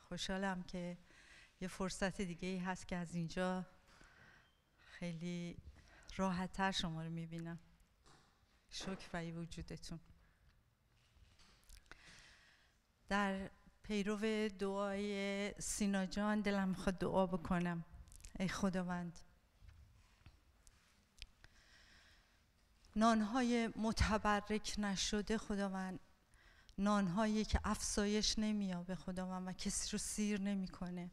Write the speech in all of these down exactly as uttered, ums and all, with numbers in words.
خوشحالم که یه فرصت دیگه ای هست که از اینجا خیلی راحت‌تر شما رو میبینم. شکر برای وجودتون. در پیرو دعای سینا جان دلم میخواد دعا بکنم. ای خداوند، نانهای متبرک نشده خداوند، نانهایی که افزایش نمییابه خداوند و کسی رو سیر نمیکنه.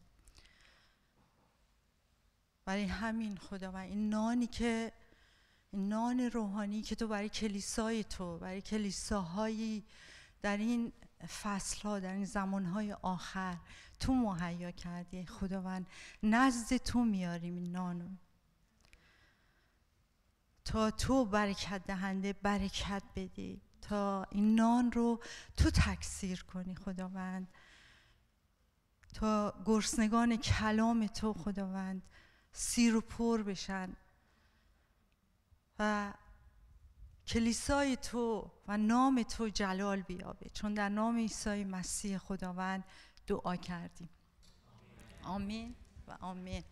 برای همین خداوند این نانی که این نان روحانی که تو برای کلیسای تو، برای کلیساهایی در این فصلها، در این زمانهای آخر تو مهیا کردی خداوند، نزد تو میاریم این نانو تا تو برکت دهنده برکت بدی، تا این نان رو تو تکثیر کنی خداوند، تا گرسنگان کلام تو خداوند سیر و پر بشن و کلیسای تو و نام تو جلال بیابه، چون در نام عیسی مسیح خداوند دعا کردیم. آمین و آمین.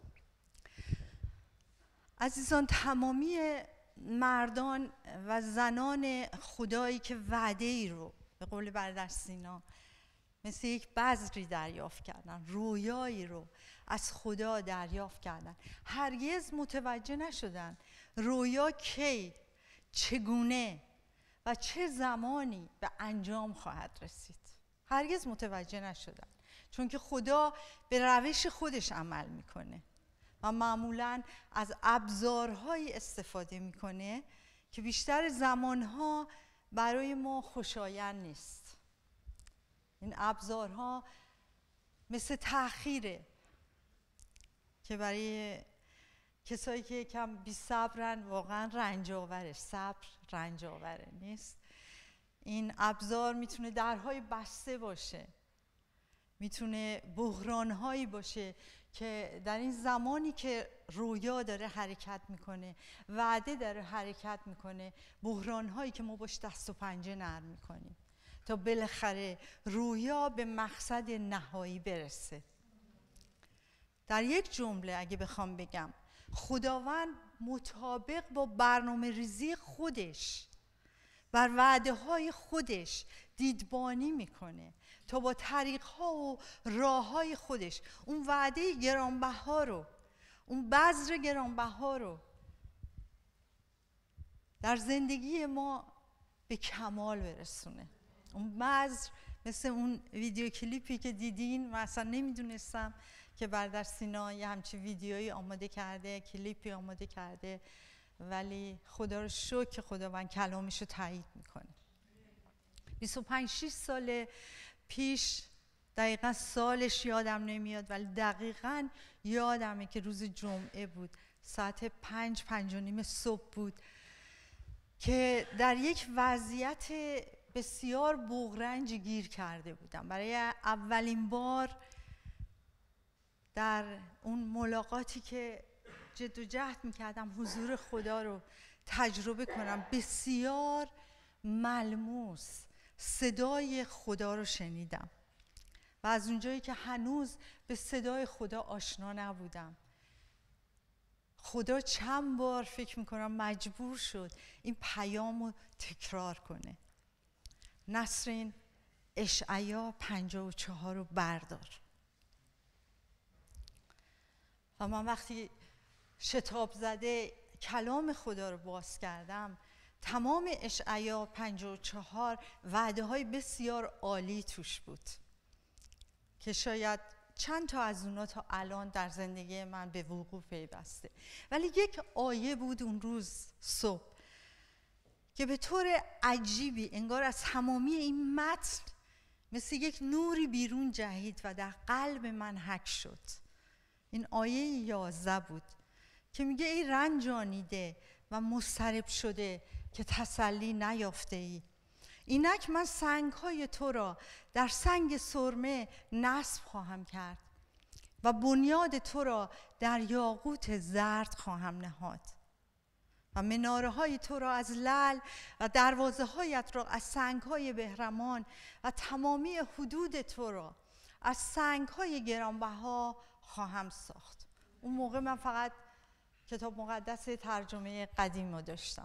عزیزان، تمامی مردان و زنان خدایی که وعده ای رو به قول برادر سینا مثل یک بذری دریافت کردن، رویایی رو از خدا دریافت کردن، هرگز متوجه نشدن رویا کی، چگونه و چه زمانی به انجام خواهد رسید. هرگز متوجه نشدن، چون که خدا به روش خودش عمل میکنه و معمولاً از ابزارهایی استفاده میکنه که بیشتر زمانها برای ما خوشایند نیست. این ابزارها مثل تأخیره که برای کسایی که کم بی صبرن واقعا رنج آوره. صبر رنج آوره نیست. این ابزار میتونه درهای بسته باشه، میتونه بحرانهایی باشه که در این زمانی که رویا داره حرکت میکنه، وعده داره حرکت میکنه، بحرانهایی که ما باش دست و پنجه نرم میکنیم تا بالاخره رویا به مقصد نهایی برسه. در یک جمله اگه بخوام بگم، خداوند مطابق با برنامه ریزی خودش بر وعده های خودش دیدبانی میکنه تا با طریق ها و راه های خودش اون وعده گرانبها رو، اون بذر گرانبها رو در زندگی ما به کمال برسونه. اون بذر مثل اون ویدیو کلیپی که دیدین، من اصلا نمیدونستم که برادر سینا یه همچین ویدیویی آماده کرده، کلیپی آماده کرده، ولی خدا رو شکر که خداوند کلامش رو تایید میکنه. بیست و پنج شش سال پیش، دقیقا سالش یادم نمیاد ولی دقیقا یادمه که روز جمعه بود، ساعت پنج پنج و نیم صبح بود که در یک وضعیت بسیار بغرنج گیر کرده بودم. برای اولین بار در اون ملاقاتی که جد و جهد میکردم حضور خدا رو تجربه کنم، بسیار ملموس صدای خدا رو شنیدم و از اونجایی که هنوز به صدای خدا آشنا نبودم، خدا چند بار فکر میکنم مجبور شد این پیام رو تکرار کنه: نسرین اشعیا پنجاه و چهار رو بردار. و من وقتی شتاب زده کلام خدا رو باز کردم، تمام اشعیا پنجاه و چهار وعده های بسیار عالی توش بود که شاید چند تا از اونا تا الان در زندگی من به وقوع پیوسته، ولی یک آیه بود اون روز صبح که به طور عجیبی انگار از تمامی این متن مثل یک نوری بیرون جهید و در قلب من حک شد. این آیه یازده بود که میگه ای رنجانیده و مضطرب شده که تسلی نیافته ای، اینک من سنگ‌های تو را در سنگ سرمه نصب خواهم کرد و بنیاد تو را در یاقوت زرد خواهم نهاد و مناره‌های تو را از لعل و دروازه‌هایت را از سنگ‌های بهرمان و تمامی حدود تو را از سنگ‌های گرانبها خواهم ساخت. اون موقع من فقط کتاب مقدس ترجمه قدیم رو داشتم.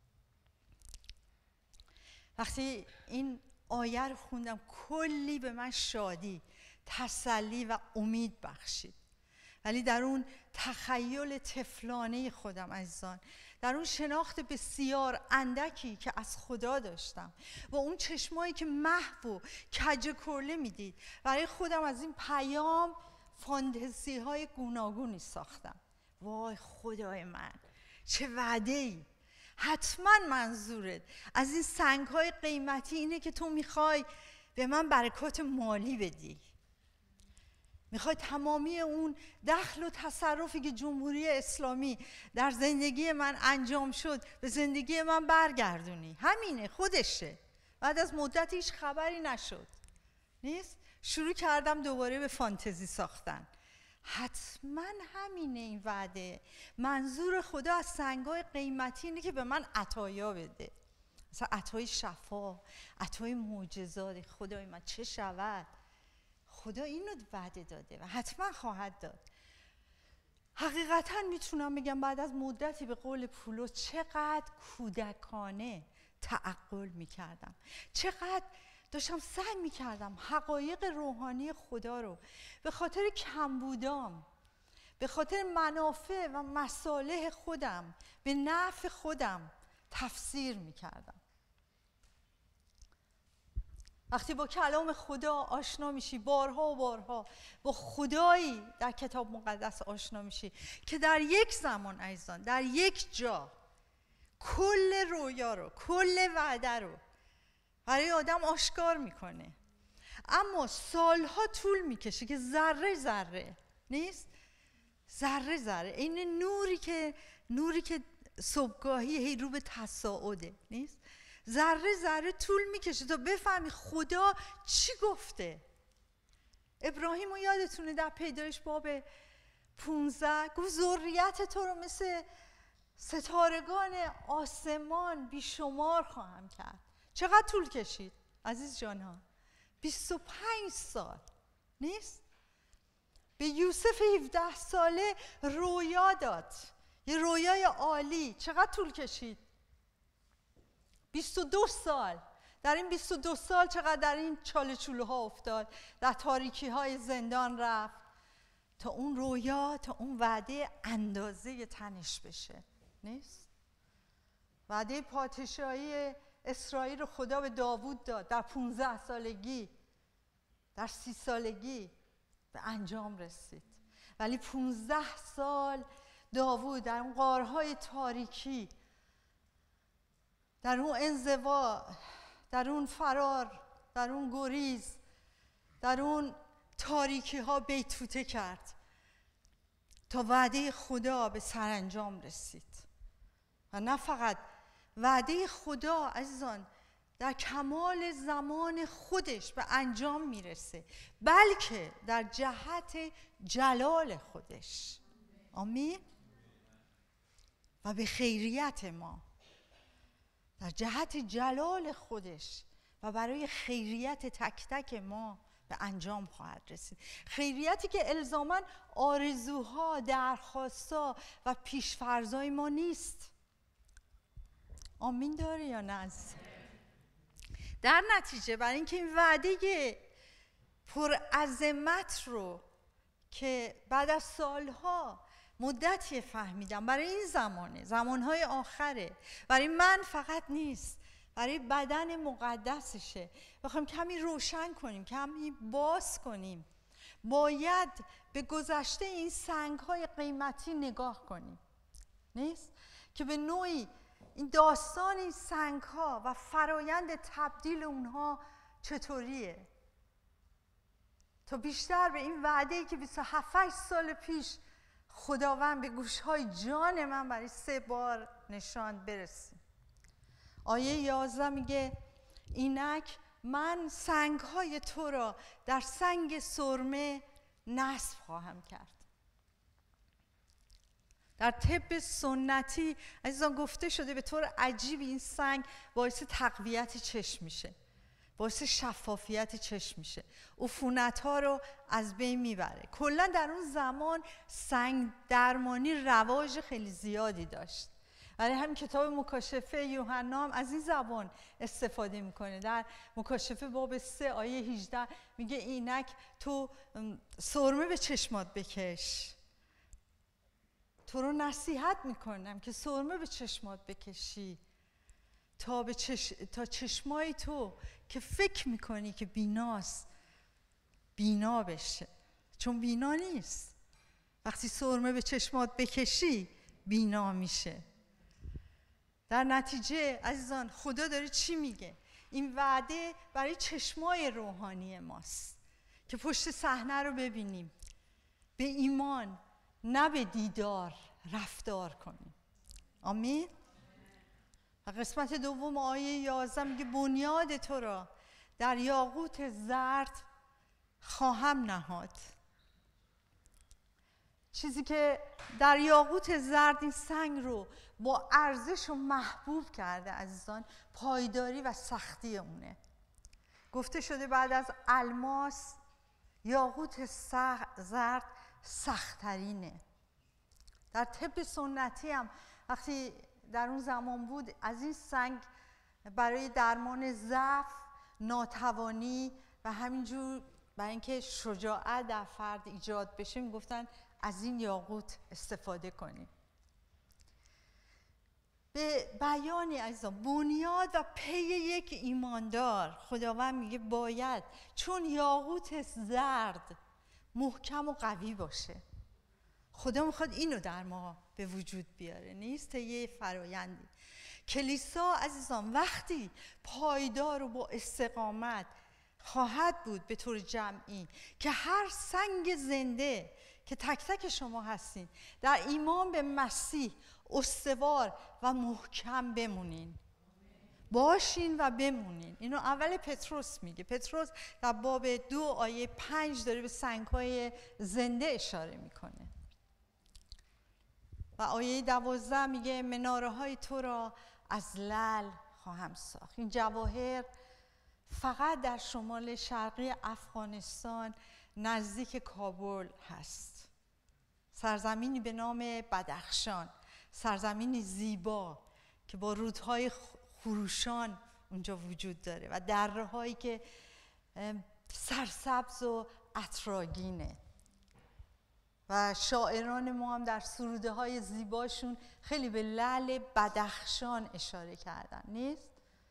وقتی این آیه رو خوندم کلی به من شادی، تسلی و امید بخشید. ولی در اون تخیل طفلانه خودم عزیزان، در اون شناخت بسیار اندکی که از خدا داشتم و اون چشمایی که محو و کج کرله میدید، برای خودم از این پیام فانتزی های گوناگونی ساختم. وای خدای من، چه وعده‌ای! حتما منظورت از این سنگ های قیمتی اینه که تو میخوای به من برکات مالی بدی، میخوای تمامی اون دخل و تصرفی که جمهوری اسلامی در زندگی من انجام شد به زندگی من برگردونی. همینه، خودشه. بعد از مدت هیچ خبری نشد، نیست؟ شروع کردم دوباره به فانتزی ساختن. حتما همینه این وعده. منظور خدا از سنگای قیمتی اینه که به من عطایا بده، مثلا عطای شفا، عطای معجزات. خدای من چه شود؟ خدا اینو وعده داده و حتما خواهد داد. حقیقتا میتونم بگم بعد از مدتی به قول پولس چقدر کودکانه تعقل میکردم، چقدر داشتم سعی میکردم حقایق روحانی خدا رو به خاطر کمبودام، به خاطر منافع و مصالح خودم، به نفع خودم تفسیر میکردم. وقتی با کلام خدا آشنا میشی، بارها و بارها با خدایی در کتاب مقدس آشنا میشی که در یک زمان عزیزان، در یک جا کل رویا رو، کل وعده رو برای آدم آشکار میکنه، اما سالها طول میکشه که ذره ذره، نیست؟ ذره ذره این نوری که نوری که صبحگاهی هی رو به تصاعده، نیست؟ ذره ذره طول میکشه تا بفهمی خدا چی گفته. ابراهیم رو یادتونه در پیدایش باب پونزده گفت ذریت تو رو مثل ستارگان آسمان بیشمار خواهم کرد. چقدر طول کشید عزیز جانها؟ بیست و پنج سال، نیست؟ به یوسف هفده ساله رویا داد، یه رویای عالی. چقدر طول کشید؟ بیست و دو سال. در این بیست و دو سال چقدر در این چاله چوله ها افتاد، در تاریکی های زندان رفت تا اون رویا، تا اون وعده اندازه تنش بشه، نیست؟ وعده پادشاهی اسرائیل رو خدا به داوود داد در پونزده سالگی، در سی سالگی به انجام رسید. ولی پونزده سال داوود در اون غارهای تاریکی، در اون انزوا، در اون فرار، در اون گریز، در اون تاریکی ها بیتوته کرد تا وعده خدا به سرانجام رسید. و نه فقط وعده خدا عزیزان در کمال زمان خودش به انجام میرسه، بلکه در جهت جلال خودش. آمین. و به خیریت ما، در جهت جلال خودش و برای خیریت تک تک ما به انجام خواهد رسید. خیریتی که الزاماً آرزوها، درخواستها و پیشفرضای ما نیست. آمین داره یا نه؟ در نتیجه برای اینکه این وعده پرعظمت رو که بعد از سالها مدتی فهمیدم برای این زمانه، زمانهای آخره، برای من فقط نیست، برای بدن مقدسشه، بخوایم کمی روشن کنیم، کمی باز کنیم، باید به گذشته این سنگ‌های قیمتی نگاه کنیم، نیست؟ که به نوعی این داستان این سنگ‌ها و فرایند تبدیل اونها چطوریه، تا بیشتر به این وعده‌ای که بیست و هفت سال پیش خداوند به گوش‌های جان من برای سه بار نشان برسیم. آیه یازده میگه اینک من سنگ‌های تو را در سنگ سرمه نصب خواهم کرد. در طب سنتی عزیزان گفته شده به طور عجیب این سنگ باعث تقویت چشم میشه. باعث شفافیت چشم میشه، عفونت ها رو از بین میبره. کلا در اون زمان سنگ درمانی رواج خیلی زیادی داشت. برای همین کتاب مکاشفه یوحنا هم از این زبان استفاده میکنه. در مکاشفه باب سه آیه هجده میگه اینک تو سرمه به چشمات بکش. تو رو نصیحت میکنم که سرمه به چشمات بکشی تا به چش... تا چشمای تو که فکر میکنی که بیناست بینا بشه، چون بینا نیست. وقتی سرمه به چشمات بکشی بینا میشه. در نتیجه عزیزان خدا داره چی میگه؟ این وعده برای چشمای روحانی ماست که پشت صحنه رو ببینیم، به ایمان نه به دیدار رفتار کنیم. آمین. و قسمت دوم آیه یازده میگه بنیاد تو را در یاقوت زرد خواهم نهاد. چیزی که در یاقوت زرد، این سنگ رو با ارزش و محبوب کرده عزیزان، پایداری و سختی اونه. گفته شده بعد از الماس یاقوت زرد سخت‌ترینه. در طب سنتی هم وقتی در اون زمان بود از این سنگ برای درمان ضعف، ناتوانی و همینجور برای اینکه شجاعت در فرد ایجاد بشه میگفتن از این یاقوت استفاده کنیم. به بیانی عزیزان بنیاد و پی یک ایماندار خداوند میگه باید چون یاقوت زرد محکم و قوی باشه. خدا میخواد اینو در ما به وجود بیاره، نیست یه فرایندی. کلیسا عزیزان وقتی پایدار و با استقامت خواهد بود به طور جمعی که هر سنگ زنده که تک تک شما هستین در ایمان به مسیح استوار و محکم بمونین، باشین و بمونین. اینو اول پتروس میگه. پتروس در باب دو آیه پنج داره به سنگ‌های زنده اشاره میکنه. و آیه دوازده میگه مناره های تو را از لعل خواهم ساخت. این جواهر فقط در شمال شرقی افغانستان نزدیک کابل هست. سرزمینی به نام بدخشان، سرزمینی زیبا که با رودهای خروشان اونجا وجود داره و درهایی که سرسبز و عطرآگینه. و شاعران ما هم در سروده های زیباشون خیلی به لعل بدخشان اشاره کردن، نیست؟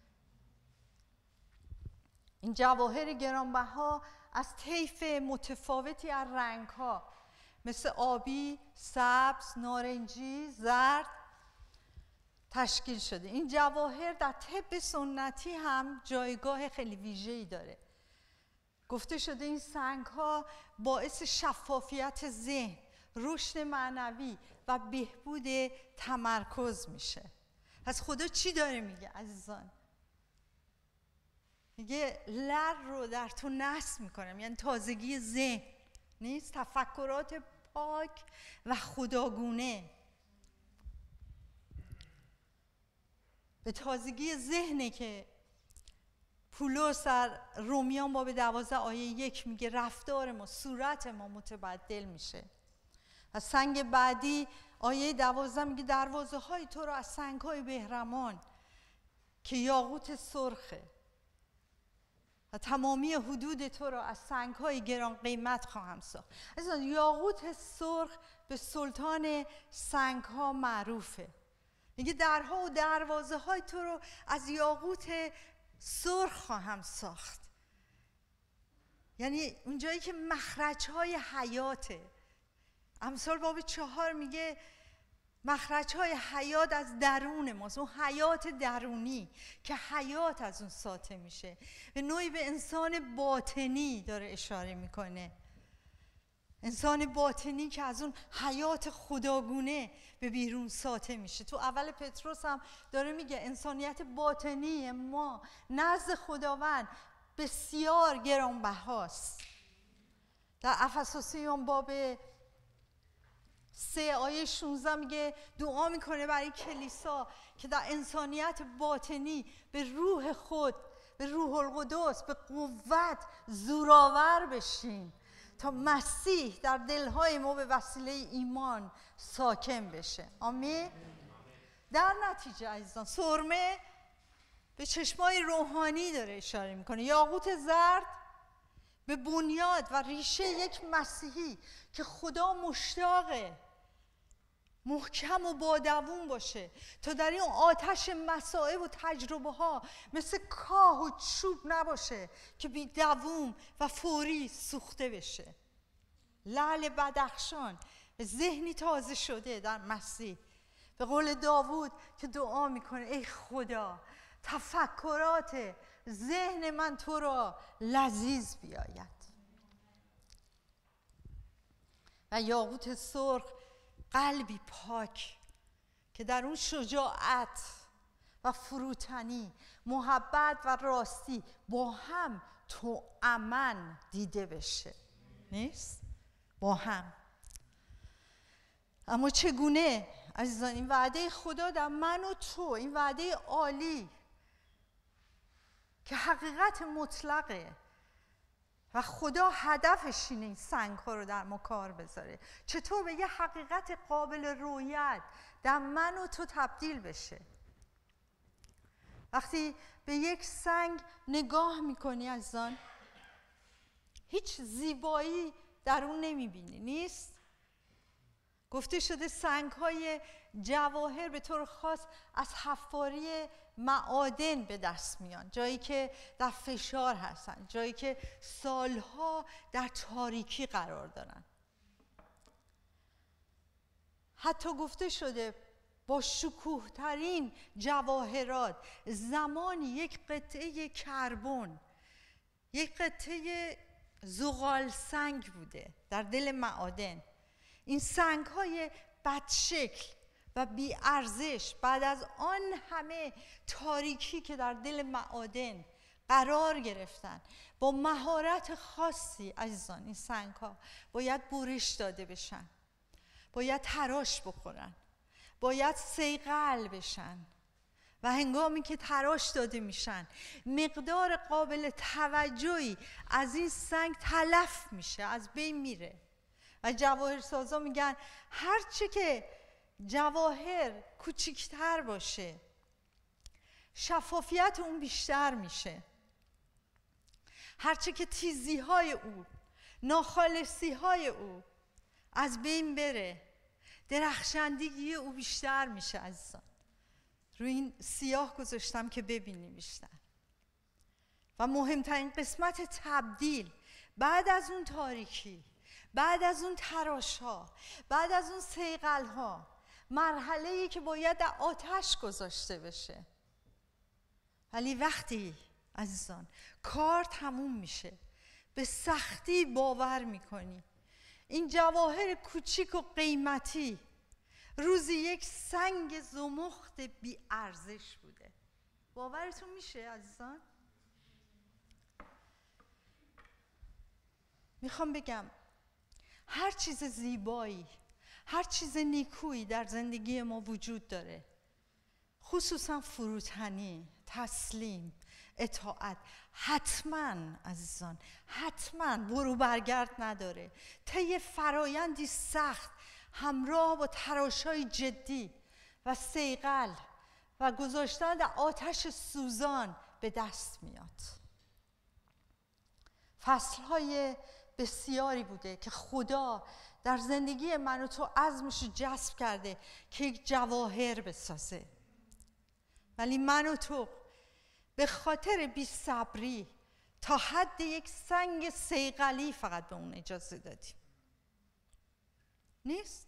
این جواهر گرانبها از طیف متفاوتی از رنگ ها مثل آبی، سبز، نارنجی، زرد تشکیل شده. این جواهر در طب سنتی هم جایگاه خیلی ویژه‌ای داره. گفته شده این سنگ ها باعث شفافیت ذهن، رشد معنوی و بهبود تمرکز میشه. پس خدا چی داره میگه عزیزان؟ میگه لعل رو در تو نصب میکنم، یعنی تازگی ذهن، نیست؟ تفکرات پاک و خداگونه. به تازگی ذهنه که پولس در رومیان باب دوازده آیه یک میگه رفتار ما، صورت ما متبدل میشه. و سنگ بعدی آیه دوازده میگه دروازه های تو رو از سنگ های بهرمان که یاقوت سرخه و تمامی حدود تو رو از سنگ های گران قیمت خواهم ساخت. عزیزان یاقوت سرخ به سلطان سنگ ها معروفه. میگه درها و دروازه های تو رو از یاقوت سرخ خواهم ساخت. یعنی اونجایی که مخرج‌های حیاته. امثال باب چهار میگه مخرج‌های حیات از درون ماست، اون حیات درونی که حیات از اون ساطع میشه. به نوعی به انسان باطنی داره اشاره میکنه. انسان باطنی که از اون حیات خداگونه به بیرون ساطع میشه. تو اول پتروس هم داره میگه انسانیت باطنی ما نزد خداوند بسیار گرانبهاست. در افسوسیان باب سه آیه شانزده میگه دعا میکنه برای کلیسا که در انسانیت باطنی به روح خود به روح القدس، به قوت زورآور بشیم تا مسیح در دلهای ما به وسیله ایمان ساکن بشه. آمین. در نتیجه عزیزان، سرمه به چشمای روحانی داره اشاره میکنه. یاقوت زرد به بنیاد و ریشه یک مسیحی که خدا مشتاقه محکم و بادوون باشه تا در این آتش مصائب و تجربه ها مثل کاه و چوب نباشه که بی دووم و فوری سوخته بشه. لعل بدخشان ذهنی تازه شده در مسیح، به قول داوود که دعا میکنه ای خدا تفکرات ذهن من تو را لذیذ بیاید. و یاقوت سرخ قلبی پاک که در اون شجاعت و فروتنی، محبت و راستی با هم توأمن دیده بشه. نیست؟ با هم. اما چگونه عزیزان این وعده خدا در من و تو، این وعده عالی که حقیقت مطلقه و خدا هدفش اینه این سنگ ها رو در ما کار بذاره، چطور به یه حقیقت قابل رویت در من و تو تبدیل بشه؟ وقتی به یک سنگ نگاه میکنی عزیزان، هیچ زیبایی در اون نمیبینی. نیست؟ گفته شده سنگ های جواهر به طور خاص از حفاری معادن به دست میان، جایی که در فشار هستن، جایی که سالها در تاریکی قرار دارن. حتی گفته شده با شکوه ترین جواهرات زمانی یک قطعه کربن، یک قطعه زغال سنگ بوده در دل معادن. این سنگ های بدشکل و بی ارزش بعد از آن همه تاریکی که در دل معادن قرار گرفتن، با مهارت خاصی عزیزان این سنگ ها باید برش داده بشن، باید تراش بخورن، باید صیقل بشن و هنگامی که تراش داده میشن مقدار قابل توجهی از این سنگ تلف میشه، از بین میره. و جواهرسازا میگن هرچی که جواهر کوچیکتر باشه شفافیت اون بیشتر میشه، هرچی که تیزی های او، ناخالصی های او از بین بره، درخشندگی او بیشتر میشه. عزیزان روی این سیاه گذاشتم که ببینی بیشتر. و مهمترین قسمت تبدیل بعد از اون تاریکی، بعد از اون تراش ها، بعد از اون صیقل ها، مرحله‌ای که باید در آتش گذاشته بشه. ولی وقتی عزیزان کار تموم میشه، به سختی باور میکنی این جواهر کوچیک و قیمتی روزی یک سنگ زمخت بی ارزش بوده. باورتون میشه عزیزان؟ میخوام بگم هر چیز زیبایی، هر چیز نیکویی در زندگی ما وجود داره، خصوصا فروتنی، تسلیم، اطاعت، حتما عزیزان حتما برو برگرد نداره. طی فرایندی سخت همراه با تراشای جدی و صیقل و گذاشتن در آتش سوزان به دست میاد. فصلهای بسیاری بوده که خدا در زندگی من و تو عزمش رو جذب کرده که یک جواهر بسازه، ولی من و تو به خاطر بی‌صبری تا حد یک سنگ صیقلی فقط به اون اجازه دادیم. نیست؟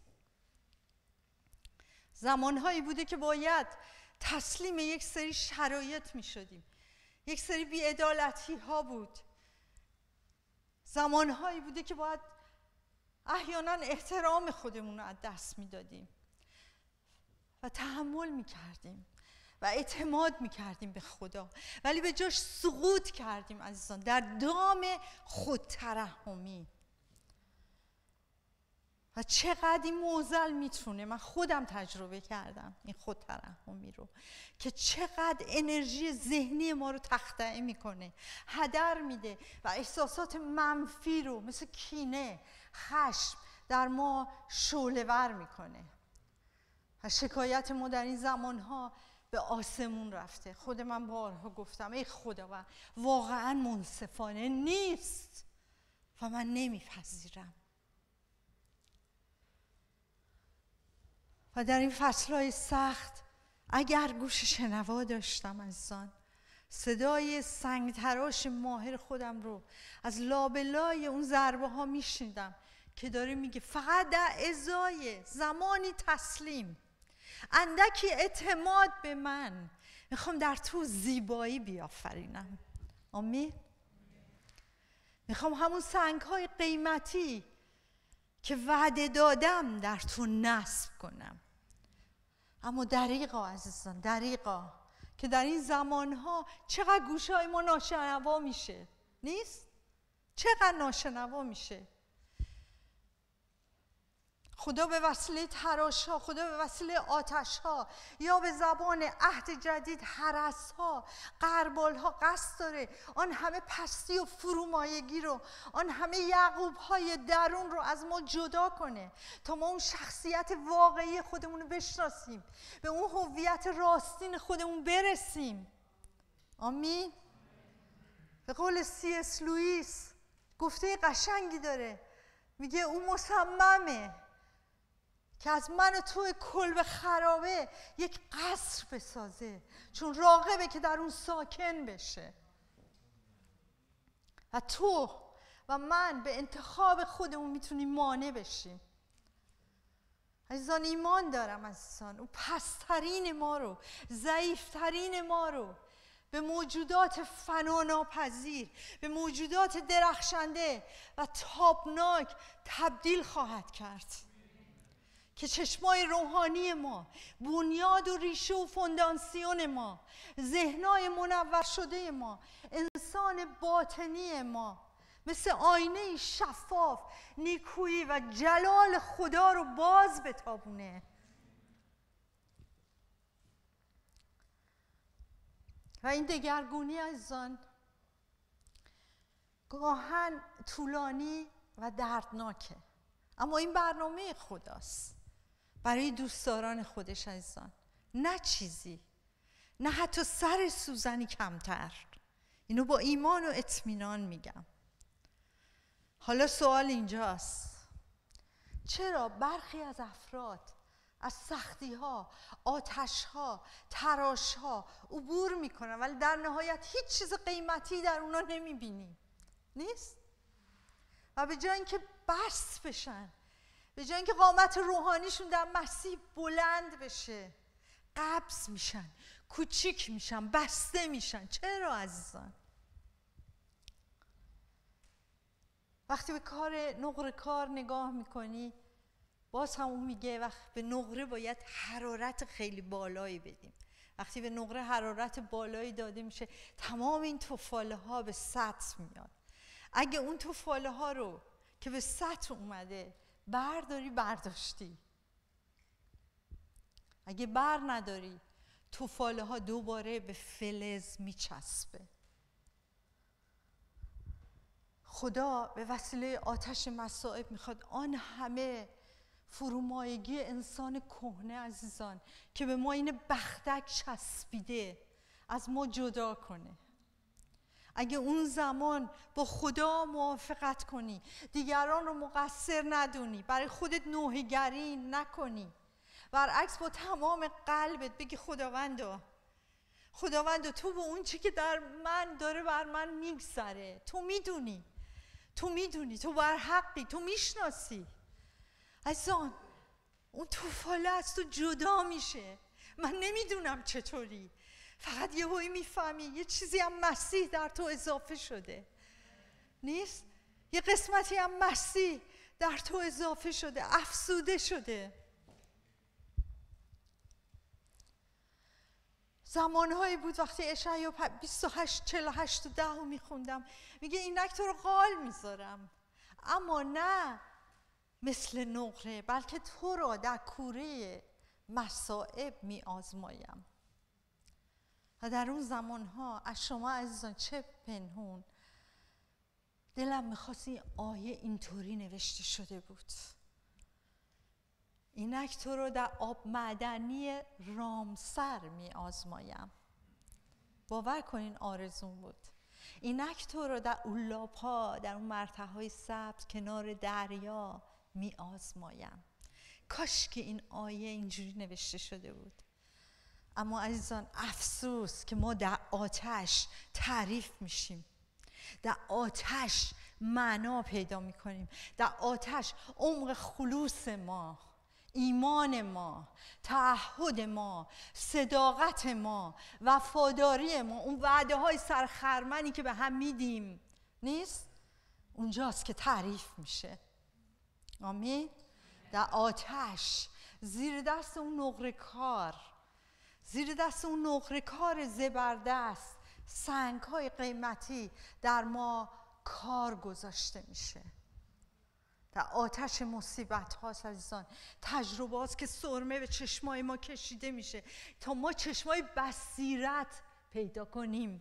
زمانهایی بوده که باید تسلیم یک سری شرایط می شدیم، یک سری بی‌عدالتی ها بود، زمانهایی بوده که باید احیانا احترام خودمون رو از دست می دادیم و تحمل می کردیم و اعتماد می کردیم به خدا، ولی به جاش سقوط کردیم عزیزان در دام خودترحمی. و چقدر این معضل میتونه، من خودم تجربه کردم این خود ترحمی رو، که چقدر انرژی ذهنی ما رو تخطئه میکنه، هدر میده و احساسات منفی رو مثل کینه، خشم در ما شعله‌ور میکنه. و شکایت ما در این زمانها به آسمون رفته. خود من بارها گفتم ای خداوند واقعا منصفانه نیست و من نمیپذیرم. و در این فصلهای سخت اگر گوش شنوا داشتم عزیزان، صدای سنگ تراش ماهر خودم رو از لابلای اون ضربه ها میشنیدم که داره میگه فقط در ازای زمانی تسلیم، اندکی اعتماد به من، میخوام در تو زیبایی بیافرینم. آمین. میخوام همون سنگ های قیمتی که وعده دادم در تو نصب کنم. اما دریغا عزیزان، دریغا که در این زمانها چقدر گوشهای ما ناشنوا میشه، نیست؟ چقدر ناشنوا میشه. خدا به وسیله تراش‌ها، خدا به وسیله آتش‌ها یا به زبان عهد جدید هرس‌ها، غربال‌ها قصد داره آن همه پستی و فرومایگی رو، آن همه یعقوب‌های درون رو از ما جدا کنه تا ما اون شخصیت واقعی خودمون رو بشناسیم، به اون هویت راستین خودمون برسیم. آمین. به قول سی اس لوئیس گفته قشنگی داره، میگه اون مصممه که از من و تو کلبه خرابه یک قصر بسازه، چون راغبه که در اون ساکن بشه. و تو و من به انتخاب خودمون میتونیم مانع بشیم. عزیزان ایمان دارم عزیزان، اون پسترین ما رو، ضعیفترین ما رو به موجودات فناناپذیر، به موجودات درخشنده و تابناک تبدیل خواهد کرد که چشمای روحانی ما، بنیاد و ریشه و فونداسیون ما، ذهنای منور شده ما، انسان باطنی ما مثل آینه شفاف نیکویی و جلال خدا رو باز بتابونه. و این دگرگونی عزیزان گاهن طولانی و دردناکه، اما این برنامه خداست برای دوستداران خودش عزیزان، نه چیزی، نه حتی سر سوزنی کمتر. اینو با ایمان و اطمینان میگم. حالا سوال اینجاست، چرا برخی از افراد از سختی ها، آتش ها، تراش ها عبور میکنن ولی در نهایت هیچ چیز قیمتی در اونا نمیبینی؟ نیست؟ و به جای اینکه بس بشن، به جای اینکه قامت روحانیشون در مسیح بلند بشه، قبض میشن، کوچیک میشن، بسته میشن. چرا عزیزان؟ وقتی به کار نقره کار نگاه میکنی، باز همون میگه وقت به نقره باید حرارت خیلی بالایی بدیم. وقتی به نقره حرارت بالایی داده میشه، تمام این تفاله ها به سطح میاد. اگه اون تفاله ها رو که به سطح اومده برداری، برداشتی. اگه بر نداری، تفاله ها دوباره به فلز میچسبه. خدا به وسیله آتش مصائب میخواد آن همه فرومایگی انسان کهنه عزیزان که به ما این بختک چسبیده از ما جدا کنه. اگه اون زمان با خدا موافقت کنی، دیگران رو مقصر ندونی، برای خودت نوحه‌گری نکنی، برعکس با تمام قلبت بگی خداوندا خداوندا تو به اون چی که در من داره بر من میگذره، تو میدونی، تو میدونی، تو بر حقی، تو میشناسی. عزیزان اون توفاله از تو جدا میشه. من نمیدونم چطوری، فقط یه هایی میفهمی یه چیزی هم مسیح در تو اضافه شده، نیست؟ یه قسمتی هم مسیح در تو اضافه شده، افزوده شده. زمانهایی بود وقتی اشعیا بیست و هشت چهل و هشت و ده رو میخوندم، میگه اینک تو رو قال میذارم، اما نه مثل نقره، بلکه تو را در کوره مصائب می آزمایم. و در اون زمانها از شما عزیزان چه پنهون دلم میخواست این آیه اینطوری نوشته شده بود: اینک تو رو در آب معدنی رامسر می آزمایم. باور کنین آرزون بود. اینک تو رو در اولاب‌ها، در اون مرتعهای سبز کنار دریا می آزمایم. کاش که این آیه اینجوری نوشته شده بود. اما عزیزان افسوس که ما در آتش تعریف میشیم، در آتش معنا پیدا میکنیم، در آتش عمق خلوص ما، ایمان ما، تعهد ما، صداقت ما، وفاداری ما، اون وعده های سرخرمنی که به هم میدیم نیست، اونجاست که تعریف میشه. آمین. در آتش زیر دست اون نقره کار، زیر دست اون نقره کار زبردست، سنگ های قیمتی در ما کار گذاشته میشه. در آتش مصیبت هاست عزیزان، تجربه هاست که سرمه به چشمای ما کشیده میشه تا ما چشمای بصیرت پیدا کنیم،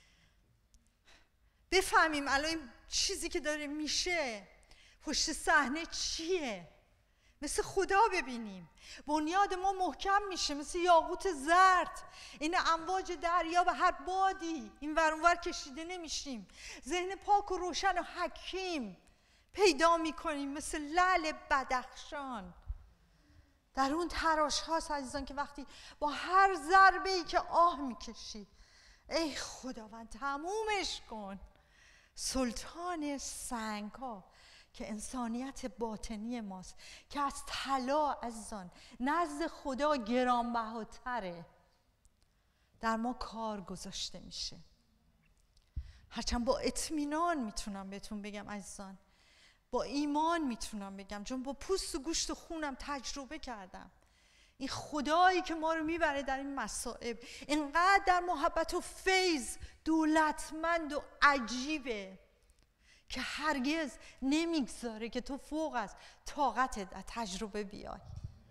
بفهمیم الان این چیزی که داره میشه پشت صحنه چیه، مثل خدا ببینیم. بنیاد ما محکم میشه مثل یاقوت زرد، این امواج دریا به هر بادی این ور اون ور کشیده نمیشیم. ذهن پاک و روشن و حکیم پیدا میکنیم مثل لعل بدخشان. در اون تراش هاست عزیزان که وقتی با هر ضربه ای که آه میکشی، ای خداوند تمومش کن. سلطان سنگ ها که انسانیت باطنی ماست، که از طلا عزیزان نزد خدا گرانبهاتره، در ما کار گذاشته میشه. هرچند با اطمینان میتونم بهتون بگم عزیزان، با ایمان میتونم بگم، چون با پوست و گوشت و خونم تجربه کردم، این خدایی که ما رو میبره در این مصائب اینقدر در محبت و فیض دولتمند و عجیبه که هرگز نمیگذاره که تو فوق از طاقتت در تجربه بیای.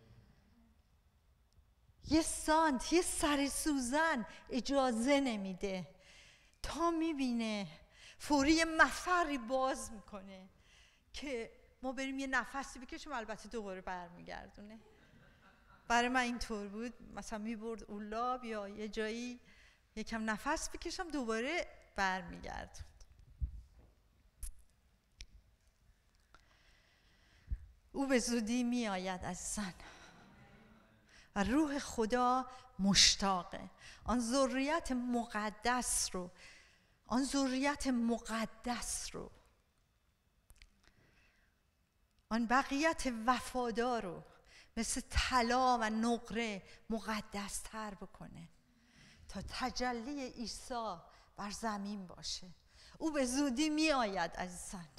یه سانت، یه سر سوزن اجازه نمیده تا میبینه فوری یه مفری باز میکنه که ما بریم یه نفسی بکشیم، البته دوباره برمیگردونه. برای من اینطور بود، مثلا میبرد اولاب یا یه جایی یکم نفس بکشم دوباره برمیگردون. او به زودی می آید عزیزان و روح خدا مشتاقه آن ذریت مقدس رو، آن ذریت مقدس رو، آن بقیت وفادار رو مثل طلا و نقره مقدس تر بکنه تا تجلی عیسی بر زمین باشه. او به زودی می آید عزیزان.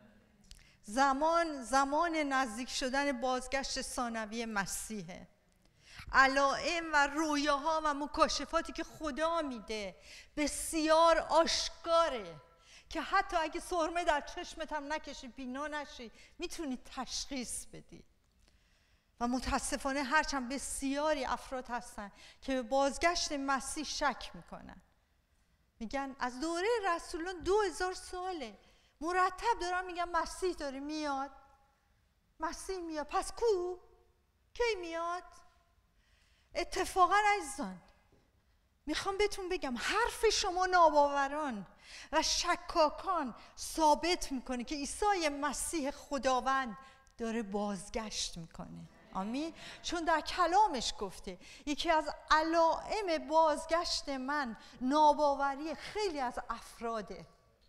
زمان زمان نزدیک شدن بازگشت ثانوی مسیحه. علائم و رویاها و مکاشفاتی که خدا میده بسیار آشکاره که حتی اگه سرمه در چشمت هم نکشی، بینا نشی، میتونی تشخیص بدی. و متاسفانه هرچند بسیاری افراد هستن که به بازگشت مسیح شک میکنن، میگن از دوره رسولان دو هزار ساله مرتب دارن میگن مسیح داره میاد، مسیح میاد، پس کو؟ کی میاد؟ اتفاقا عزیزان میخوام بهتون بگم حرف شما ناباوران و شکاکان ثابت میکنه که عیسی مسیح خداوند داره بازگشت میکنه. آمین. چون در کلامش گفته یکی از علائم بازگشت من ناباوری خیلی از افراده.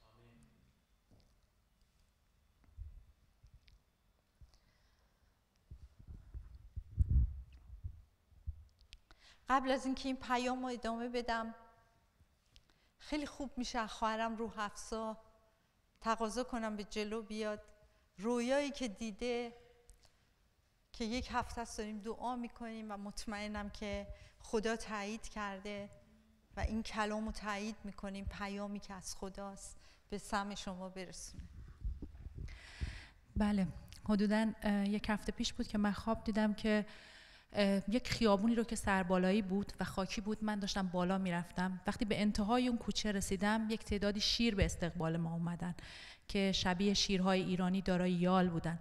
قبل از اینکه این پیام رو ادامه بدم، خیلی خوب میشه خواهرم روح افزا تقاضا کنم به جلو بیاد. رویایی که دیده که یک هفته است داریم دعا میکنیم و مطمئنم که خدا تایید کرده و این کلام رو تایید میکنیم، پیامی که از خداست به سمع شما برسونه. بله، حدوداً یک هفته پیش بود که من خواب دیدم که یک خیابونی رو که سربالایی بود و خاکی بود، من داشتم بالا میرفتم. وقتی به انتهای اون کوچه رسیدم یک تعدادی شیر به استقبال ما اومدن که شبیه شیرهای ایرانی دارای یال بودن.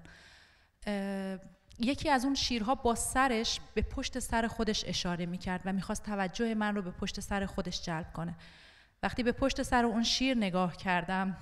یکی از اون شیرها با سرش به پشت سر خودش اشاره میکرد و میخواست توجه من رو به پشت سر خودش جلب کنه. وقتی به پشت سر اون شیر نگاه کردم،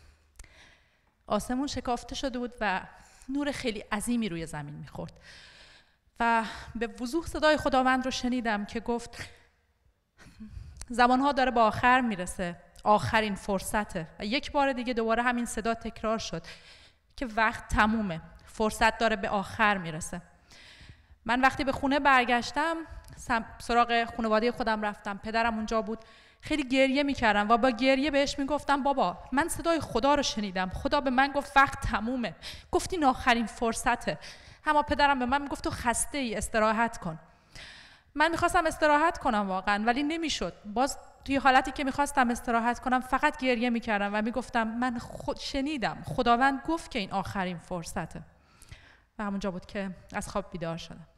آسمون شکافته شده بود و نور خیلی عظیمی روی زمین میخورد و به وضوح صدای خداوند رو شنیدم که گفت زمانها داره به آخر میرسه، آخرین فرصته. و یک بار دیگه دوباره همین صدا تکرار شد که وقت تمومه، فرصت داره به آخر میرسه. من وقتی به خونه برگشتم، سراغ خانواده خودم رفتم، پدرم اونجا بود، خیلی گریه میکردم و با گریه بهش میگفتم بابا من صدای خدا رو شنیدم، خدا به من گفت وقت تمومه، گفت این آخرین فرصته. اما پدرم به من میگفت تو خسته ای، استراحت کن. من میخواستم استراحت کنم واقعا، ولی نمیشد. باز توی حالتی که میخواستم استراحت کنم فقط گریه میکردم و میگفتم من خود شنیدم، خداوند گفت که این آخرین فرصته. و همونجا بود که از خواب بیدار شدم.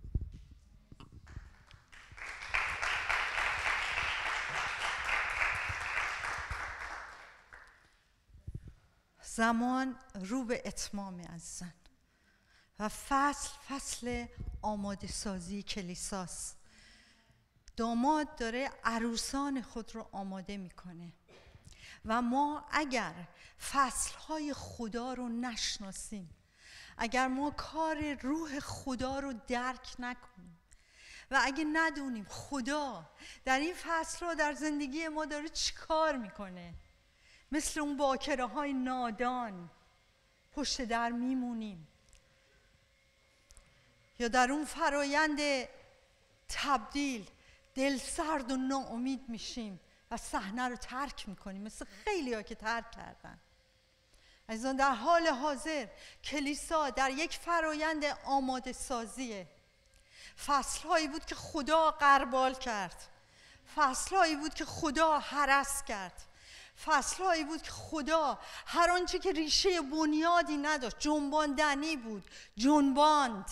زمان رو به اتمام عزیزان و فصل فصل آماده سازی کلیساست. داماد داره عروسان خود رو آماده میکنه و ما اگر فصلهای خدا رو نشناسیم، اگر ما کار روح خدا رو درک نکنیم و اگه ندونیم خدا در این فصل رو در زندگی ما داره چی کار میکنه، مثل اون باکره های نادان پشت در میمونیم یا در اون فرایند تبدیل دل سرد و ناامید میشیم و صحنه رو ترک میکنیم، مثل خیلی ها که ترک کردن. عزیزان در حال حاضر کلیسا در یک فرایند آماده سازیه. فصلهایی بود که خدا غربال کرد، فصلهایی بود که خدا هرس کرد، فصلهایی بود که خدا هر آنچه که ریشه بنیادی نداشت جنباندنی بود جنباند.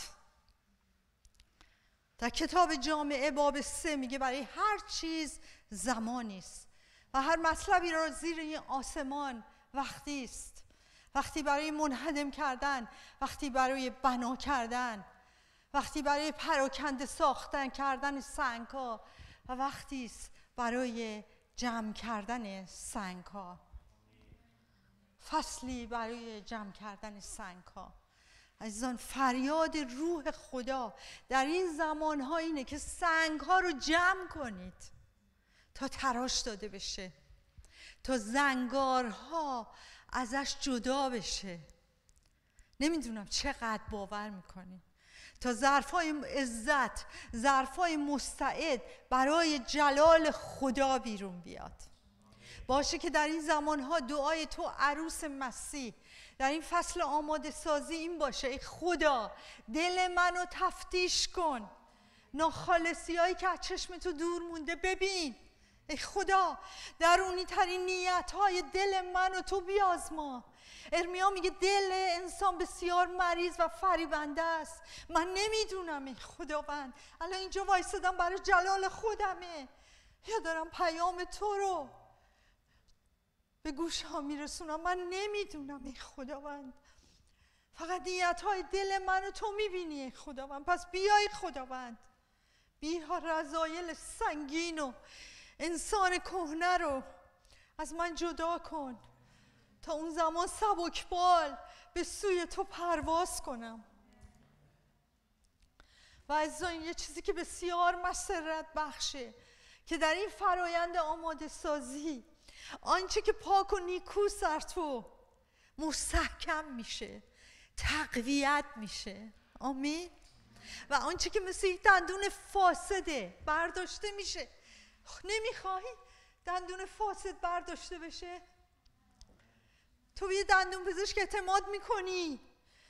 در کتاب جامعه باب سه میگه برای هر چیز زمانی است و هر مطلبی را زیر این آسمان وقتی است. وقتی برای منهدم کردن، وقتی برای بنا کردن، وقتی برای پراکنده ساختن کردن سنگ‌ها و وقتی است برای جمع کردن سنگ‌ها. فصلی برای جمع کردن سنگ‌ها. عزیزان فریاد روح خدا در این زمان‌ها اینه که سنگ‌ها رو جمع کنید تا تراش داده بشه، تا زنگارها ازش جدا بشه. نمیدونم چقدر باور میکنیم تا ظرفای عزت، ظرفای مستعد برای جلال خدا بیرون بیاد. باشه که در این زمانها دعای تو عروس مسیح در این فصل آماده سازی این باشه: ای خدا دل منو تفتیش کن، ناخالصی هایی که از چشم تو دور مونده ببین. ای خدا درونی ترین نیت های دل منو تو بیازما. ارمیا میگه دل انسان بسیار مریض و فریبنده است، من نمیدونم ای خداوند. الان اینجا وایسادم برای جلال خودمه یا دارم پیام تو رو به گوش ها میرسونم، من نمیدونم ای خداوند. فقط نیت های دل منو تو میبینی ای خداوند. پس بیای خداوند، بیا رذایل سنگین و انسان کهنه رو از من جدا کن تا اون زمان سبکبال به سوی تو پرواز کنم. و عزیزان یه چیزی که بسیار مسرت بخشه که در این فرایند آماده سازی آنچه که پاک و نیکوست در تو مستحکم میشه، تقویت میشه. آمین. و آنچه که مثل یک دندون فاسده برداشته میشه. نمیخوای دندون فاسد برداشته بشه؟ تو به یه دندون پزشک اعتماد میکنی؟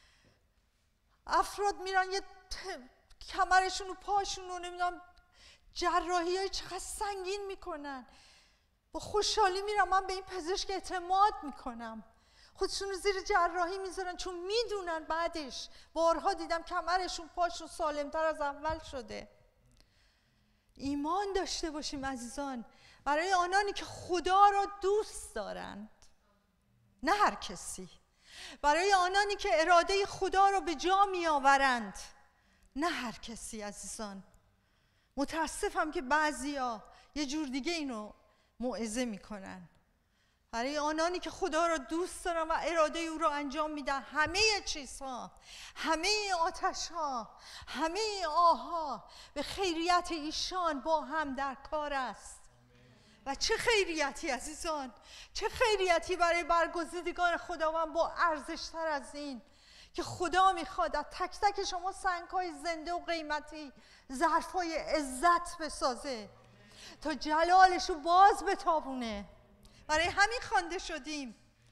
افراد میرن یه کمرشون و پاشون رو نمیدونم جراحی های چقدر سنگین میکنن، با خوشحالی میرم من به این پزشک اعتماد میکنم. خودشون رو زیر جراحی میذارن چون میدونن بعدش. بارها دیدم کمرشون پاشون سالمتر از اول شده. ایمان داشته باشیم عزیزان برای آنانی که خدا را دوست دارند، نه هر کسی. برای آنانی که اراده خدا را به جا می آورند، نه هر کسی عزیزان. متاسفم که بعضیا یه جور دیگه اینو موعظه میکنن. برای آنانی که خدا را دوست دارن و اراده او را انجام میدن، همه چیزها، همه آتشها، همه آها به خیریت ایشان با هم در کار است. و چه خیریتی عزیزان، چه خیریتی برای برگزیدگان خداوند با ارزشتر از این که خدا میخواد از تک تک شما سنگ‌های زنده و قیمتی ظرف‌های عزت بسازه تا جلالش رو باز بتابونه. برای همین خوانده شدیم.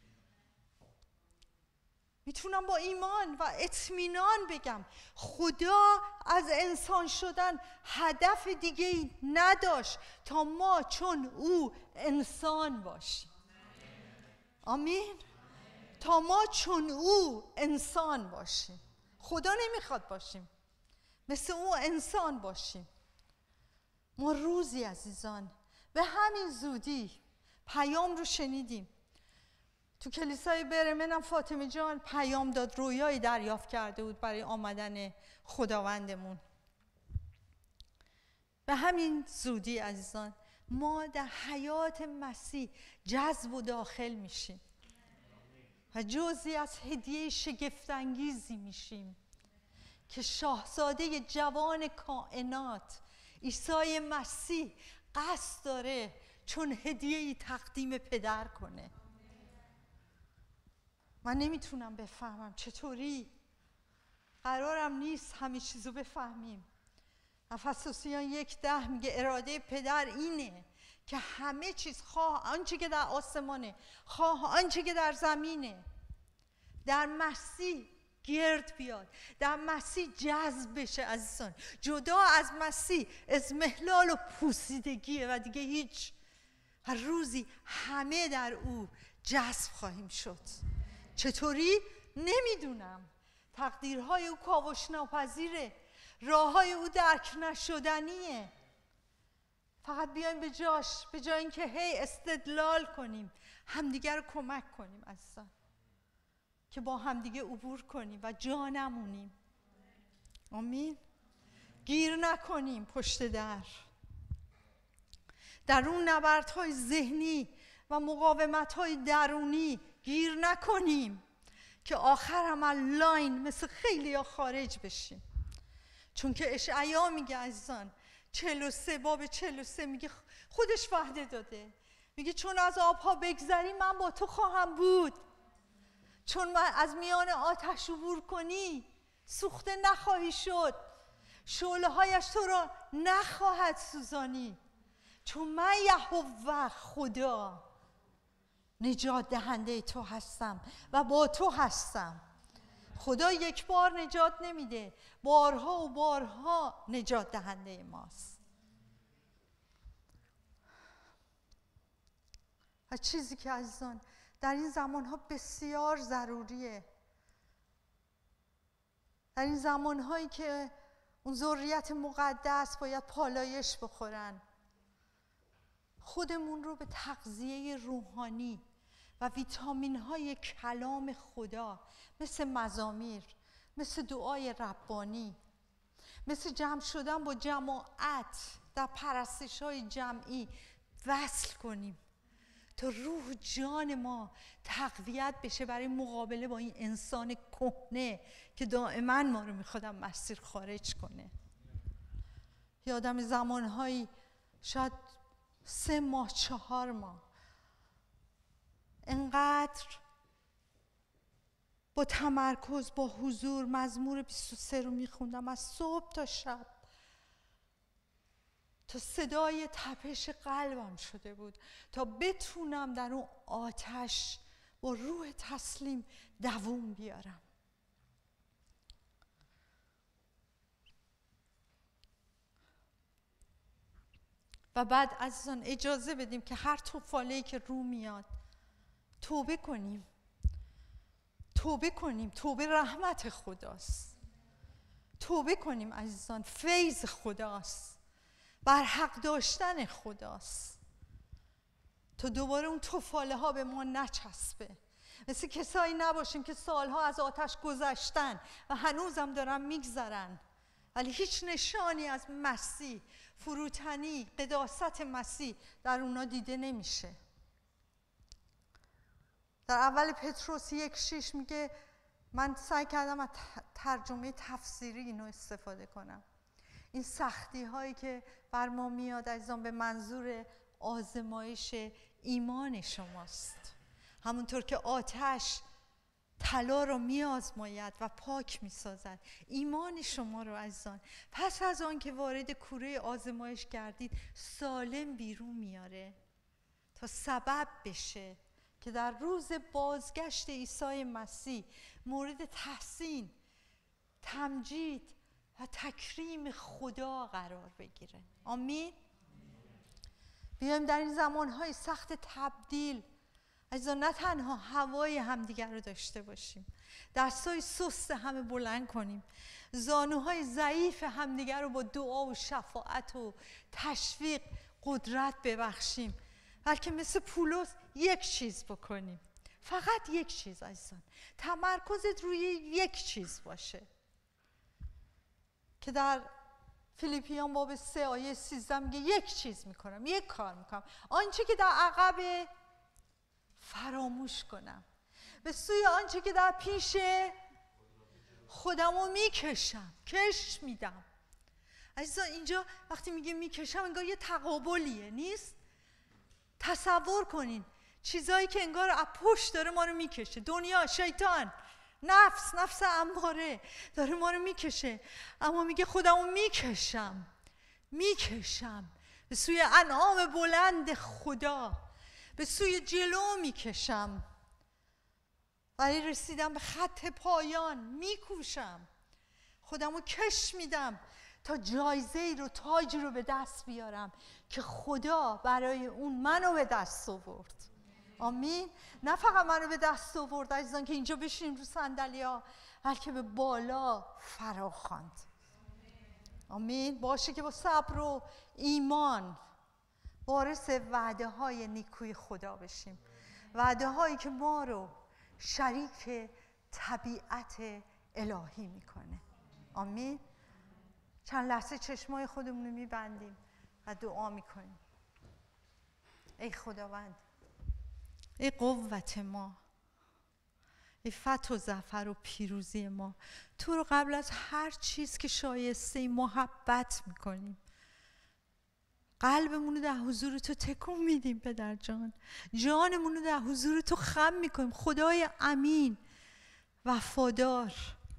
میتونم با ایمان و اطمینان بگم خدا از انسان شدن هدف دیگه نداشت تا ما چون او انسان باشیم. آمین. تا ما چون او انسان باشیم. خدا نمیخواد باشیم، مثل او انسان باشیم. ما روزی عزیزان به همین زودی پیام رو شنیدیم. تو کلیسای برمن هم فاطمه جان پیام داد، رویایی دریافت کرده بود برای آمدن خداوندمون. به همین زودی عزیزان ما در حیات مسیح جذب و داخل میشیم و جزئی از هدیه شگفت‌انگیزی میشیم که شاهزاده جوان کائنات عیسی مسیح قصد داره چون هدیه‌ای تقدیم پدر کنه. من نمیتونم بفهمم چطوری، قرارم نیست همه چیزو بفهمیم. افسوسیان یک ده میگه اراده پدر اینه که همه چیز، خواه آنچه که در آسمانه خواه آنچه که در زمینه، در مسیح گرد بیاد، در مسیح جذب بشه عزیزان. جدا از مسیح اضمحلال و پوسیدگیه و دیگه هیچ. هر روزی همه در او جذب خواهیم شد. چطوری؟ نمیدونم. تقدیرهای او کاوش ناپذیره، راههای او درک نشدنیه. فقط بیایم به جاش، به جای اینکه هی استدلال کنیم همدیگر رو کمک کنیم عزیزان که با همدیگه عبور کنیم و جا نمونیم. آمین. گیر نکنیم پشت در در اون نبردهای ذهنی و مقاومت‌های درونی گیر نکنیم که آخر هم لاین مثل خیلی ها خارج بشیم. چون که اشعیا میگه عزیزان چهل و سه باب چهل و سه میگه، خودش وعده داده، میگه چون از آبها بگذری من با تو خواهم بود، چون من از میان آتش عبور کنی سوخته نخواهی شد، شعله هایش تو را نخواهد سوزانی، چون من یهوه خدا نجات دهنده تو هستم و با تو هستم. خدا یک بار نجات نمیده، بارها و بارها نجات دهنده ماست. و چیزی که عزیزان در این زمانها بسیار ضروریه، در این زمانهایی که اون ذریت مقدس باید پالایش بخورن، خودمون رو به تغذیه روحانی و ویتامین های کلام خدا مثل مزامیر، مثل دعای ربانی، مثل جمع شدن با جماعت در پرستش های جمعی وصل کنیم تا روح جان ما تقویت بشه برای مقابله با این انسان کهنه که دائما ما رو میخواد مسیر خارج کنه. یادم زمانهایی شاید سه ماه چهار ماه انقدر با تمرکز با حضور مزمور بیست و سه رو میخوندم از صبح تا شب تا صدای تپش قلبم شده بود تا بتونم در اون آتش با روح تسلیم دووم بیارم. و بعد عزیزان اجازه بدیم که هر توفاله‌ای که رو میاد توبه کنیم توبه کنیم. توبه رحمت خداست. توبه کنیم عزیزان، فیض خداست، بر حق داشتن خداست، تا دوباره اون توفاله ها به ما نچسبه. مثل کسایی نباشیم که سالها از آتش گذشتن و هنوزم دارن میگذرن، ولی هیچ نشانی از مسیح، فروتنی، قداست مسیح در اونا دیده نمیشه. در اول پتروس یک شیش میگه، من سعی کردم از ترجمه تفسیری اینو استفاده کنم، این سختی هایی که بر ما میاد عزیزان به منظور آزمایش ایمان شماست. همونطور که آتش طلا رو میآزماید و پاک میسازد، ایمان شما رو عزیزان پس از آن که وارد کوره آزمایش کردید سالم بیرون میاره، تا سبب بشه که در روز بازگشت عیسی مسیح مورد تحسین، تمجید و تکریم خدا قرار بگیره. آمین. بیایم در این زمانهای سخت تبدیل عزیزان نه تنها هوای همدیگر رو داشته باشیم، دستای سست همه بلند کنیم، زانوهای ضعیف همدیگر رو با دعا و شفاعت و تشویق قدرت ببخشیم، بلکه مثل پولس یک چیز بکنیم، فقط یک چیز عزیزان، تمرکزت روی یک چیز باشه که در فیلیپیان باب سه آیه سیزده میگه یک چیز میکنم، یک کار میکنم، آنچه که در عقب فراموش کنم، به سوی آنچه که در پیش خودمو میکشم، کش میدم. عزیزان اینجا وقتی میگه میکشم انگار یه تقابلیه، نیست؟ تصور کنین چیزایی که انگار از پشت داره ما رو میکشه، دنیا، شیطان، نفس، نفس اماره داره ما رو میکشه، اما میگه خودمو میکشم، میکشم به سوی انعام بلند خدا، به سوی جلو میکشم، برای رسیدن به خط پایان میکوشم، خودمو کش میدم تا جایزه ای رو، تاجی رو به دست بیارم که خدا برای اون منو به دست آورد. آمین. نه فقط منو به دست آورد عزیزان که اینجا بشینیم رو صندلی‌ها، بلکه به بالا فرا خواند. آمین. باشه که با صبر و ایمان وارث وعده های نیکوی خدا بشیم، وعده هایی که ما رو شریک طبیعت الهی میکنه. آمین. چند لحظه چشمای خودمون رو میبندیم و دعا میکنیم. ای خداوند، ای قوت ما، ای فتح و ظفر و پیروزی ما، تو رو قبل از هر چیز که شایسته محبت میکنیم، قلبمون رو در حضور تو تکون میدیم پدر جان، جانمون رو در حضور تو خم میکنیم. خدای امین، وفادار،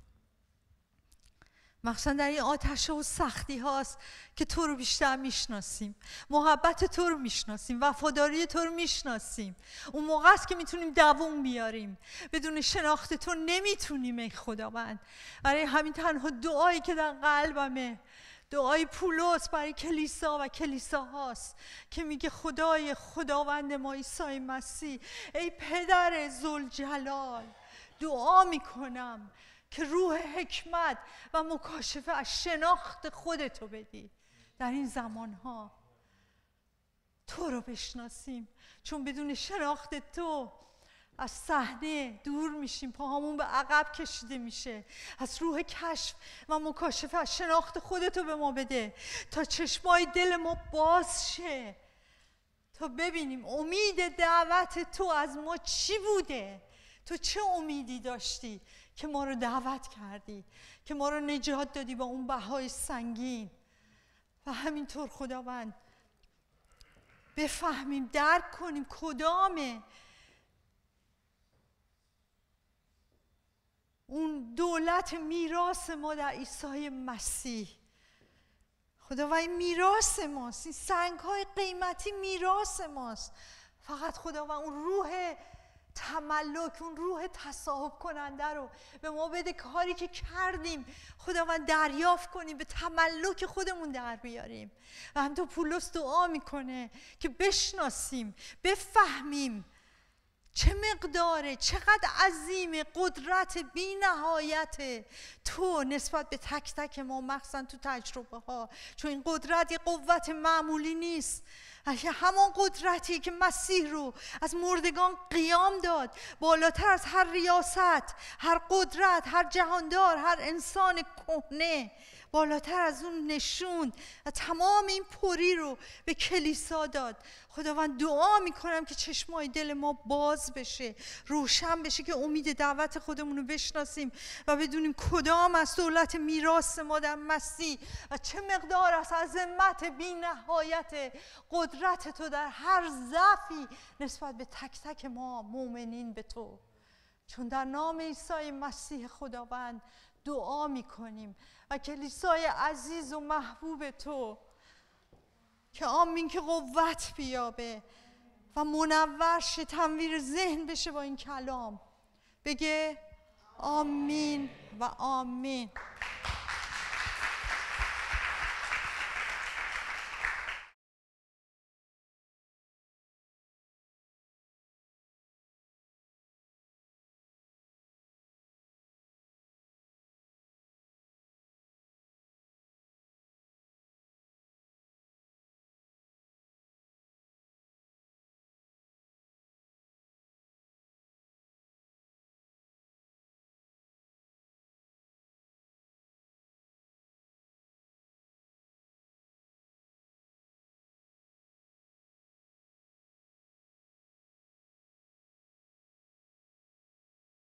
مخصوصا در این آتش و سختی هاست که تو رو بیشتر میشناسیم، محبت تو رو میشناسیم، وفاداری تو رو میشناسیم. اون موقع است که میتونیم دووم بیاریم، بدون شناخت تو نمیتونیم ای خداوند. برای همین تنها دعایی که در قلبمه دعای پولس برای کلیسا و کلیسا هاست که میگه خدای خداوند ما عیسی مسیح، ای پدر ذوالجلال، دعا میکنم که روح حکمت و مکاشفه از شناخت خودتو بدی در این زمانها، تو رو بشناسیم، چون بدون شناخت تو از صحنه دور میشیم، پاهامون به عقب کشیده میشه. از روح کشف و مکاشفه از شناخت خودتو به ما بده تا چشمای دل ما باز شه، تا ببینیم امید دعوت تو از ما چی بوده، تو چه امیدی داشتی که ما رو دعوت کردی، که ما رو نجات دادی با اون بهای سنگین. و همینطور خداوند بفهمیم، درک کنیم کدامه اون دولت میراث ما در عیسی مسیح. خداوند این میراث ماست، این سنگ‌های قیمتی میراث ماست. فقط خداوند اون روح تملک، اون روح تصاحب کننده رو به ما بده، کاری که کردیم خداوند دریافت کنیم، به تملک خودمون در بیاریم. و همینطور پولس دعا میکنه که بشناسیم، بفهمیم چه مقداره، چقدر عظیمه قدرت بی نهایت تو نسبت به تک تک ما، مخصوصا تو تجربه ها. چون این قدرت یه قوت معمولی نیست، همان قدرتی که مسیح رو از مردگان قیام داد، بالاتر از هر ریاست، هر قدرت، هر جهاندار، هر انسان کهنه، بالاتر از اون نشوند و تمام این پری رو به کلیسا داد. خداوند دعا میکنم که چشمای دل ما باز بشه، روشن بشه، که امید دعوت خودمون رو بشناسیم و بدونیم کدام از دولت میراث ما در مسیح و چه مقدار از عظمت بی نهایت قدرت تو در هر ضعفی نسبت به تک تک ما مؤمنین به تو. چون در نام عیسی مسیح خداوند دعا میکنیم و کلیسای عزیز و محبوب تو که آمین که قوت بیابه و منور شه، تنویر ذهن بشه با این کلام، بگه آمین و آمین.